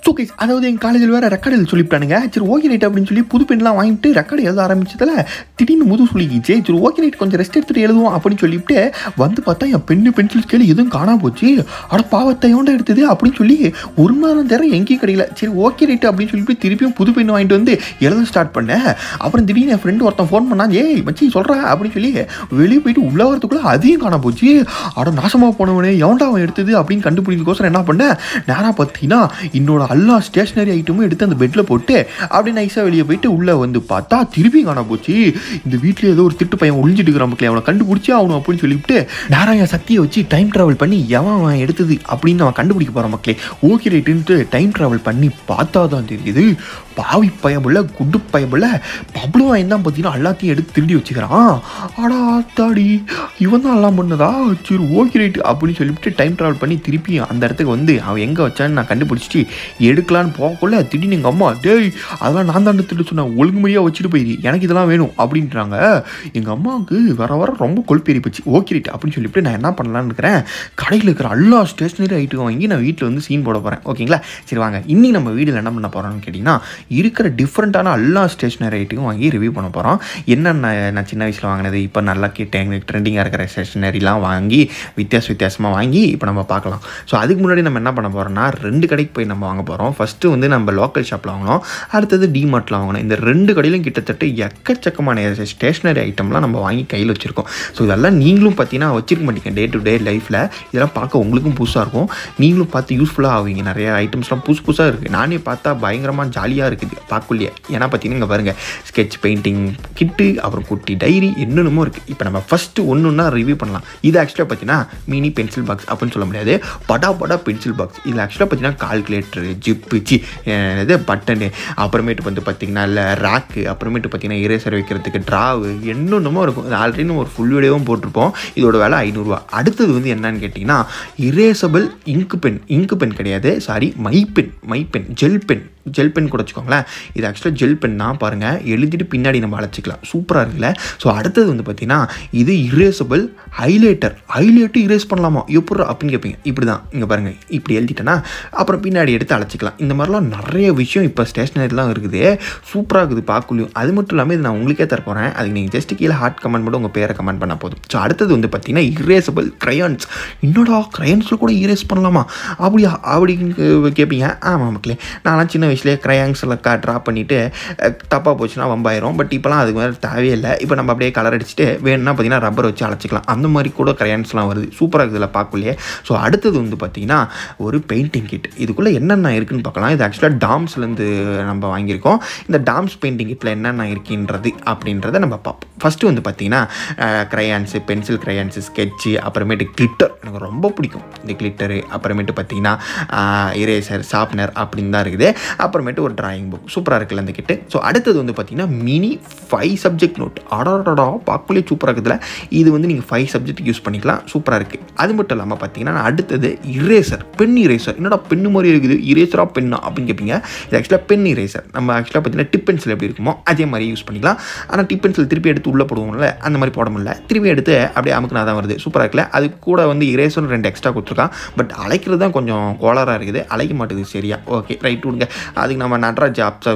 So guys, அதாவது எங்கள் காலேஜில் வேறு ரெக்கார்டு எழுத சொல்லிவிட்டானுங்க. சரி ஓகே ரைட் அப்படின்னு சொல்லி புது பெண்லாம் வாங்கிட்டு ரெக்கார்டு எழுத ஆரம்பிச்சதில் திடீர்னு சொல்லிக்கிச்சு. சரி ஓகே ரைட் கொஞ்சம் ரெஸ்ட் எடுத்துகிட்டு எழுதுவோம் அப்படின்னு சொல்லிவிட்டு வந்து பார்த்தா என் பென்சில் ஸ்கேல் எதுவும் காணாம போச்சு. அட பாவத்தையோண்ட எடுத்தது அப்படின்னு சொல்லி ஒரு மணி நேரம் தர எங்கேயும் கிடையில. சரி ஓகே ரைட் அப்படின்னு சொல்லிட்டு திருப்பியும் புது பெண் வாங்கிட்டு வந்து எழுத ஸ்டார்ட் பண்ணேன். அப்புறம் திடீர்னு என் ஃப்ரெண்டு ஒருத்தன் ஃபோன் பண்ணான், ஏய் மச்சி சொல்கிறா அப்படின்னு சொல்லி வெளியே போயிட்டு உள்ள வரத்துக்குள்ளே அதையும் காணாம போச்சு. அட நாசமாக போனவனே எவன்டா அவன் எடுத்தது அப்படின்னு கண்டுபிடிக்கிறதுக்கோசரம் என்ன பண்ணேன், நேராக பார்த்தீங்கன்னா என்னோட எல்லா ஸ்டேஷனரி ஐட்டமும் எடுத்து அந்த பெட்டில் போட்டு அப்படியே நைஸாக வெளியே போயிட்டு உள்ளே வந்து பார்த்தா திருப்பி காண போச்சு. இந்த வீட்டில் ஏதோ ஒரு திட்டு பையன் ஒழிஞ்சிட்டு இருக்கிற மக்களே, அவனை கண்டுபிடிச்சி ஆகணும் அப்படின்னு சொல்லிவிட்டு நேராக சக்தியை வச்சு டைம் ட்ராவல் பண்ணி அவன் எடுத்தது அப்படின்னு அவன் கண்டுபிடிக்க போகிற மக்களே. ஓகே ரைட்டுன்ட்டு டைம் ட்ராவல் பண்ணி பார்த்தா தான் தெரியுது பாவி பயமுள்ள குண்டு பயமுள்ள பப்ளூ வாயன் தான் பார்த்தீங்கன்னா எல்லாத்தையும் எடுத்து திருடி வச்சுக்கிறான். ஆடா தாடி இவன் தான் எல்லாம் பண்ணதா. சரி ஓகே ரைட்டு அப்படின்னு சொல்லிவிட்டு டைம் ட்ராவல் பண்ணி திருப்பி அந்த இடத்துக்கு வந்து அவன் எங்கே வச்சான்னு நான் கண்டுபிடிச்சிட்டு எடுக்கலான்னு போகக்குள்ள திடீர்னு எங்கள் அம்மா, டேய் அதெல்லாம் நான் தான் திட்டு சொன்னேன், ஒழுங்குமுறையாக வச்சுட்டு போயிரு, எனக்கு இதெல்லாம் வேணும் அப்படின்றாங்க. எங்கள் அம்மாவுக்கு வர ரொம்ப கொழுப்பேறி போச்சு. ஓகே ரைட்டு அப்படின்னு சொல்லிவிட்டு நான் என்ன பண்ணலான்னு இருக்கிறேன், கடையில் இருக்கிற எல்லா ஸ்டேஷனரி ஐட்டம் வாங்கி நான் வீட்டில் வந்து சீன் போட போகிறேன். ஓகேங்களா, சரி வாங்க இன்னி நம்ம வீடியோவில் என்ன பண்ண போகிறோம்னு கேட்டிங்கன்னா இருக்கிற டிஃப்ரெண்ட்டான எல்லா ஸ்டேஷனரி ஐட்டும் வாங்கி ரிவ்யூ பண்ண போகிறோம். என்னென்ன நான் சின்ன வயசில் வாங்கினது, இப்போ நல்லா ட்ரெண்டிங்காக இருக்கிற ஸ்டேஷனரிலாம் வாங்கி வித்தியாசமாக வாங்கி இப்போ நம்ம பார்க்கலாம். ஸோ அதுக்கு முன்னாடி நம்ம என்ன பண்ண போகிறோம்னா 2 கடைக்கு போய் நம்ம வாங்க போகிறோம். ஃபஸ்ட்டு வந்து நம்ம லோக்கல் ஷாப்பில் வாங்கினோம், அடுத்தது டிமார்ட்டில் வாங்கினோம். இந்த 2 கடையிலும் கிட்டத்தட்ட எக்கச்சக்கமான ஸ்டேஷனரி ஐட்டம்லாம் நம்ம வாங்கி கையில் வச்சுருக்கோம். ஸோ இதெல்லாம் நீங்களும் பார்த்தீங்கன்னா வச்சிருக்க மாட்டீங்க டே டு டே லைஃப்பில். இதெல்லாம் பார்க்க உங்களுக்கும் புதுசாக இருக்கும், நீங்களும் பார்த்து யூஸ்ஃபுல்லாக ஆவீங்க. நிறைய ஐட்டம்ஸ்லாம் புதுசாக இருக்குது, நானே பார்த்தா பயங்கரமாக ஜாலியாக இருக்குது பார்க்கலையே. ஏன்னா பார்த்தீங்கன்னா இங்கே பாருங்கள், ஸ்கெட்ச் பெயிண்டிங் கிட்டு, அப்புறம் குட்டி டைரி என்னென்னமோ இருக்குது. இப்போ நம்ம ஃபஸ்ட்டு ஒன்றுன்னா ரிவ்யூ பண்ணலாம். இது ஆக்சுவலாக பார்த்தீங்கன்னா மினி பென்சில் பாக்ஸ் அப்படின்னு சொல்ல முடியாது, படா பென்சில் பாக்ஸ். இதில் ஆக்சுவலாக பார்த்தீங்கன்னா கால்குலேட்டரு, ஜிப்பு, இது பட்டனு, அப்புறமேட்டு வந்து பார்த்திங்கன்னா இல்லை ரேக்கு, அப்புறமேட்டு பார்த்திங்கன்னா இரேசர் வைக்கிறதுக்கு ட்ராவு என்னென்னமோ இருக்கும். இது ஆல்ரெடி நம்ம ஒரு ஃபுல் வீடியோவும் போட்டிருப்போம். இதோட விலை 500 ரூபா. அடுத்தது வந்து என்னன்னு கேட்டிங்கன்னா இரேசபிள் இங்கு பென் கிடையாது, sorry my pen gel pen கூட வச்சுக்கோங்களேன். இது ஆக்சுவலாக ஜெல் பென் தான் பாருங்கள், எழுதிட்டு பின்னாடி நம்ம அழைச்சிக்கலாம், சூப்பராக இருக்குல்ல. ஸோ அடுத்தது வந்து பார்த்திங்கன்னா இது இரேசபிள் ஹைலைட்டர் இரேஸ் பண்ணலாமா எப்படி அப்படின்னு கேட்பீங்க. இப்படி தான் இங்கே பாருங்கள், இப்படி எழுதிட்டேன்னா அப்புறம் பின்னாடி எடுத்து அழைச்சிக்கலாம். இந்த மாதிரிலாம் நிறைய விஷயம் இப்போ ஸ்டேஷனரிலாம் இருக்குது, சூப்பராக இருக்குது பார்க்கலையும். அது மட்டும் இல்லாமல் இது நான் உங்களுக்கே தர போகிறேன், அதுக்கு நீங்கள் ஜஸ்ட் கீழே ஹார்ட் கமெண்ட் மட்டும் உங்கள் பேரை கமெண்ட் பண்ணால் போதும். ஸோ அடுத்தது வந்து பார்த்திங்கன்னா இரேசபிள் க்ரையான்ஸ். என்னடா க்ரையான்ஸில் கூட இரேஸ் பண்ணலாமா அப்படின்னு கேட்பீங்க. ஆமாம் மக்களே, நான்லாம் சின்ன வயசுலேயே க்ரையான்ஸில் ட்ரா பண்ணிவிட்டு தப்பாக போச்சுன்னா வம்பாயிரும். பட் இப்போலாம் அதுக்கு மேலே தேவையே இல்லை. இப்போ நம்ம அப்படியே கலர் அடிச்சுட்டு வேணும்னா பார்த்திங்கன்னா ரப்பர் வச்சு அழைச்சிக்கலாம். அந்த மாதிரி கூட க்ரையான்ஸ்லாம் வருது, சூப்பராக இருக்குது இதில் பார்க்கலையே. ஸோ அடுத்தது வந்து பார்த்திங்கன்னா ஒரு பெயிண்டிங் கிட். இதுக்குள்ளே என்னென்ன இருக்குதுன்னு பார்க்கலாம். இது ஆக்சுவலாக டாம்ஸ்லேருந்து நம்ம வாங்கியிருக்கோம். இந்த டாம்ஸ் பெயிண்டிங் கிட்டில் என்னென்ன இருக்குன்றது அப்படின்றத நம்ம பார்ப்போம். ஃபஸ்ட்டு வந்து பார்த்திங்கன்னா க்ரையான்ஸு, பென்சில் க்ரையான்ஸு, ஸ்கெட்சு, அப்புறமேட்டு கிளிட்டர் எனக்கு ரொம்ப பிடிக்கும் இந்த கிளிட்டரு, அப்புறமேட்டு பார்த்திங்கன்னா இரேசர், ஷார்ப்னர் அப்படின்னு தான் இருக்குது. அப்புறமேட்டு ஒரு டிராயிங் புக், சூப்பராக இருக்குல்ல அந்த கிட்டு. ஸோ அடுத்தது வந்து பார்த்திங்கன்னா மினி 5 சப்ஜெக்ட் நோட். ஆடாடா பார்க்கலே சூப்பராக இருக்குதுல. இது வந்து நீங்கள் 5 சப்ஜெக்ட் யூஸ் பண்ணிக்கலாம், சூப்பராக இருக்குது. அது மட்டும் இல்லாமல் பார்த்தீங்கன்னா அடுத்தது இரேசர், பென் இரேசர். என்னடா பெண்ணு மாதிரி இருக்குது, இரேசரா பெண்ணா அப்படின்னு கேட்பீங்க. இது ஆக்சுவலாக பென் இரேசர். நம்ம ஆக்சுவலாக பார்த்தீங்கன்னா டிப் பென்சில் எப்படி இருக்குமோ அதே மாதிரி யூஸ் பண்ணிக்கலாம். ஆனால் டிப் பென்சில் திருப்பி எடுத்து உள்ளே போடுவோம்ல, அந்த மாதிரி போட முடியல, திருப்பி எடுத்து அப்படியே அமுக்குனா தான் வருது, சூப்பராக இருக்குல்ல. அது கூட வந்து இரேசர் 2 எக்ஸ்ட்ரா கொடுத்துருக்கான். பட் அழைக்கிறது தான் கொஞ்சம் கோளாறாக இருக்குது, அழைக்க மாட்டேங்குது சரியா. ஓகே ரைட் விடுங்க, அதுக்கு நம்ம நட்ராஜ்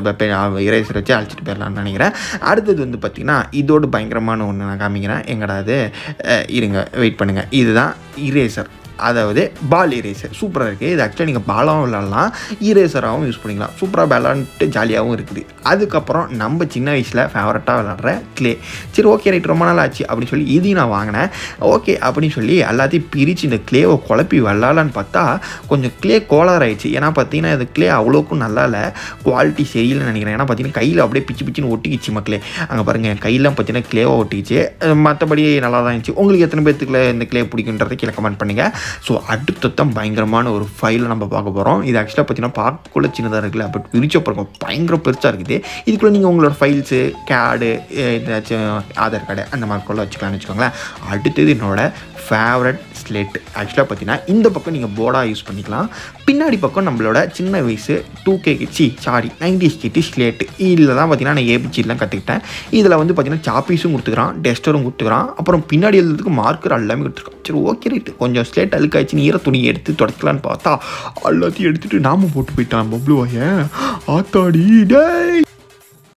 இரேசர் வச்சு அழைச்சிட்டு போயிடலான்னு நினைக்கிறேன். அடுத்தது வந்து பார்த்திங்கன்னா இதோடு பயங்கரமான ஒன்று நான் காமிக்கிறேன். எங்கடா அது, இருங்க வெயிட் பண்ணுங்கள். இதுதான் இரேசர், அதாவது பால் இரேசர். சூப்பராக இருக்குது. இது ஆக்சுவலாக நீங்கள் பாலாகவும் விளாட்லாம், இரேசராகவும் யூஸ் பண்ணிக்கலாம். சூப்பராக விளாண்டுட்டு ஜாலியாகவும் இருக்குது. அதுக்கப்புறம் நம்ம சின்ன வயசில் ஃபேவரட்டாக விளாட்ற கிளே. சரி ஓகே ரைட், ரொம்ப நாள் ஆச்சு அப்படின்னு சொல்லி இதையும் நான் வாங்கினேன். ஓகே அப்படின்னு சொல்லி எல்லாத்தையும் பிரித்து இந்த கிளேவை குழப்பி விளாட்லான்னு பார்த்தா கொஞ்சம் கிளே கோளாறாயிடுச்சு. ஏன்னா பார்த்தீங்கன்னா இது கிளே அவ்வளோக்கும் நல்லா இல்லை, குவாலிட்டி சரியில்லைன்னு நினைக்கிறேன். ஏன்னா பார்த்தீங்கன்னா கையில் அப்படியே பிச்சுன்னு ஒட்டிக்கிச்சு மக்களே. அங்கே பாருங்கள் என் கையெல்லாம் பார்த்தீங்கன்னா கிளேவை ஒட்டிக்கிச்சு. மற்றபடி நல்லா தான் இருந்துச்சு. உங்களுக்கு எத்தனை பேர்த்துக்குள்ள இந்த கிளே பிடிக்குன்றதை கீழே கமெண்ட் பண்ணுங்கள். ஸோ அடுத்ததான் பயங்கரமான ஒரு ஃபைலை நம்ம பார்க்க போகிறோம். இது ஆக்சுவலாக பார்த்தீங்கன்னா பார்க்கக்குள்ள சின்னதாக இருக்குல்ல, பட் விரிச்சப்பறம் பயங்கர பெருசாக இருக்குது. இதுக்குள்ளே நீங்கள் உங்களோட ஃபைல்ஸு, கேடு, ஏதாச்சும் ஆதார் கார்டு அந்த மாதிரி கூட வச்சுக்கலாம்னு வச்சுக்கோங்களேன். அடுத்தது என்னோட ஃபேவரட் ஸ்லேட். ஆக்சுவலாக பார்த்தீங்கன்னா இந்த பக்கம் நீங்கள் போர்டாக யூஸ் பண்ணிக்கலாம், பின்னாடி பக்கம் நம்மளோட சின்ன வயசு 2K சாரி 90s கிட்டு ஸ்லேட்டு. இதில் தான் பார்த்தீங்கன்னா நான் ஏபிசிலாம் கற்றுக்கிட்டேன். இதில் வந்து பார்த்தீங்கன்னா சாப்பீஸும் கொடுத்துக்கிறான், டெஸ்டரும் கொடுத்துக்கிறான், அப்புறம் பின்னாடி எழுதுறதுக்கு மார்க்கர் எல்லாமே கொடுத்துருக்கான். சரி ஓகே ரைட்டு, கொஞ்சம் ஸ்லேட் அழுக்காச்சுன்னு ஈர துணி எடுத்து தொடக்கலான்னு பார்த்தா எல்லாத்தையும் எடுத்துகிட்டு நாம போட்டு போயிட்டான் பப்ளு வாயன். ஆத்தாடி டேய்.